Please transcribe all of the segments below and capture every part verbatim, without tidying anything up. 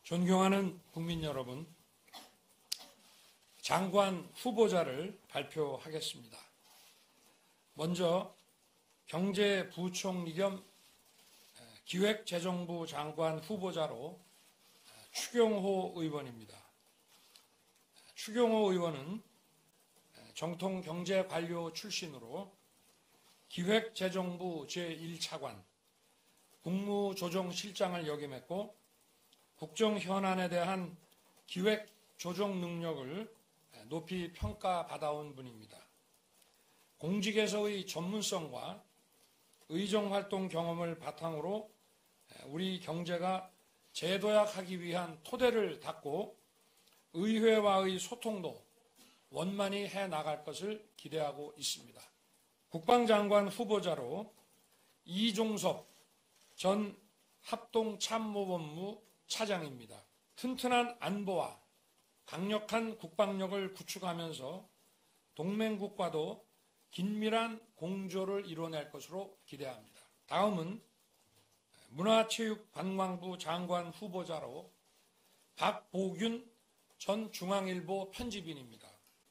존경하는 국민 여러분, 장관 후보자를 발표하겠습니다. 먼저 경제부총리 겸 기획재정부 장관 후보자로 추경호 의원입니다. 추경호 의원은 정통 경제관료 출신으로 기획재정부 제일 차관, 국무조정실장을 역임했고 국정 현안에 대한 기획 조정 능력을 높이 평가받아온 분입니다. 공직에서의 전문성과 의정활동 경험을 바탕으로 우리 경제가 재도약하기 위한 토대를 닦고 의회와의 소통도 원만히 해나갈 것을 기대하고 있습니다. 국방장관 후보자로 이종섭 전 합동참모본부 차장입니다. 튼튼한 안보와 강력한 국방력을 구축하면서 동맹국과도 긴밀한 공조를 이뤄낼 것으로 기대합니다. 다음은 문화체육관광부 장관 후보자로 박보균 전 중앙일보 편집인입니다.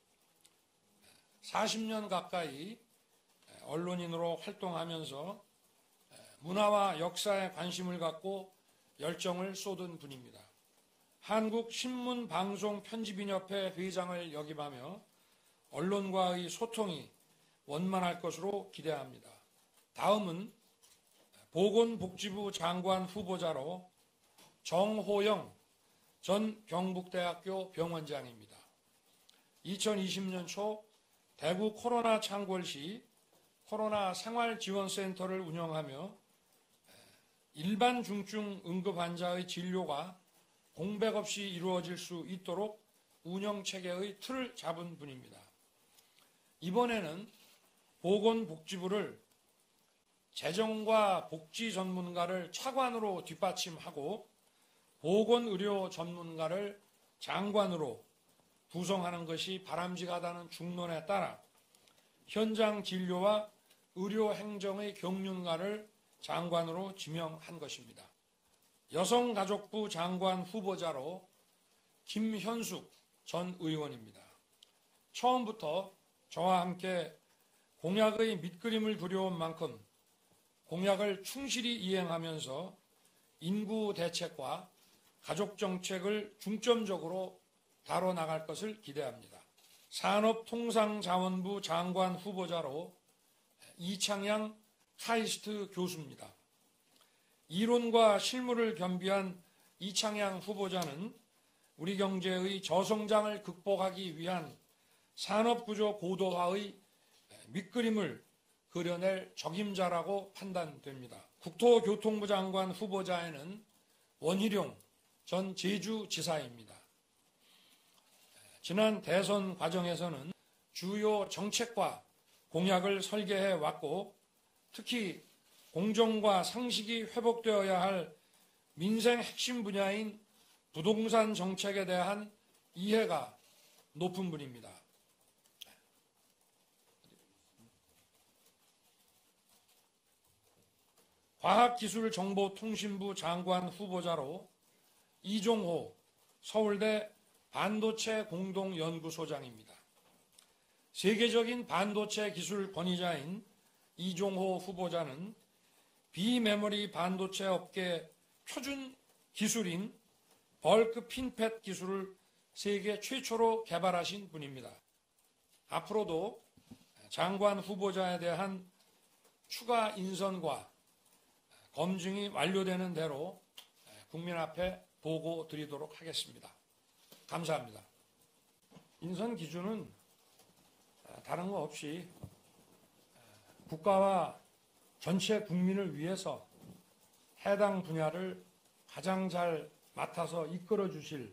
사십 년 가까이 언론인으로 활동하면서 문화와 역사에 관심을 갖고 열정을 쏟은 분입니다. 한국신문방송편집인협회 회장을 역임하며 언론과의 소통이 원만할 것으로 기대합니다. 다음은 보건복지부 장관 후보자로 정호영 전 경북대학교 병원장입니다. 이천이십 년 초 대구 코로나 창궐 시 코로나 생활지원센터를 운영하며 일반 중증 응급 환자의 진료가 공백 없이 이루어질 수 있도록 운영체계의 틀을 잡은 분입니다. 이번에는 보건복지부를 재정과 복지 전문가를 차관으로 뒷받침하고 보건의료 전문가를 장관으로 구성하는 것이 바람직하다는 중론에 따라 현장 진료와 의료 행정의 경륜가를 장관으로 지명한 것입니다. 여성가족부 장관 후보자로 김현숙 전 의원입니다. 처음부터 저와 함께 공약의 밑그림을 그려온 만큼 공약을 충실히 이행하면서 인구 대책과 가족정책을 중점적으로 다뤄나갈 것을 기대합니다. 산업통상자원부 장관 후보자로 이창양 카이스트 교수입니다. 이론과 실무를 겸비한 이창양 후보자는 우리 경제의 저성장을 극복하기 위한 산업구조 고도화의 밑그림을 그려낼 적임자라고 판단됩니다. 국토교통부 장관 후보자에는 원희룡 전 제주지사입니다. 지난 대선 과정에서는 주요 정책과 공약을 설계해 왔고 특히 공정과 상식이 회복되어야 할 민생 핵심 분야인 부동산 정책에 대한 이해가 높은 분입니다. 과학기술정보통신부 장관 후보자로 이종호 서울대 반도체 공동연구소장입니다. 세계적인 반도체 기술 권위자인 이종호 후보자는 비메모리 반도체 업계 표준 기술인 벌크 핀팻 기술을 세계 최초로 개발하신 분입니다. 앞으로도 장관 후보자에 대한 추가 인선과 검증이 완료되는 대로 국민 앞에 보고 드리도록 하겠습니다. 감사합니다. 인선 기준은 다른 거 없이 국가와 전체 국민을 위해서 해당 분야를 가장 잘 맡아서 이끌어 주실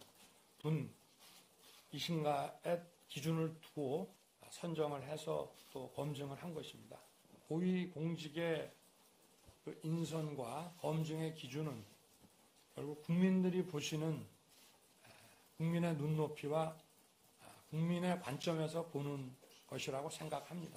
분이신가에 기준을 두고 선정을 해서 또 검증을 한 것입니다. 고위공직의 그 인선과 검증의 기준은 결국 국민들이 보시는 국민의 눈높이와 국민의 관점에서 보는 것이라고 생각합니다.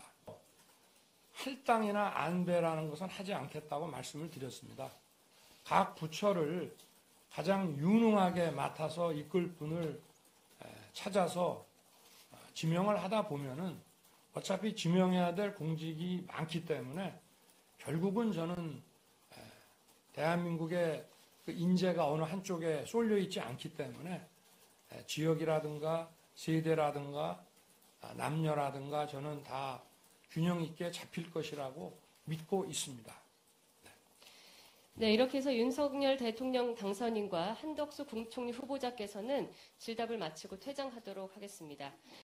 할당이나 안배라는 것은 하지 않겠다고 말씀을 드렸습니다. 각 부처를 가장 유능하게 맡아서 이끌 분을 찾아서 지명을 하다 보면은 어차피 지명해야 될 공직이 많기 때문에 결국은 저는 대한민국의 그 인재가 어느 한쪽에 쏠려 있지 않기 때문에 지역이라든가 세대라든가 남녀라든가 저는 다 균형 있게 잡힐 것이라고 믿고 있습니다. 네, 이렇게 해서 윤석열 대통령 당선인과 한덕수 국무총리 후보자께서는 질답을 마치고 퇴장하도록 하겠습니다.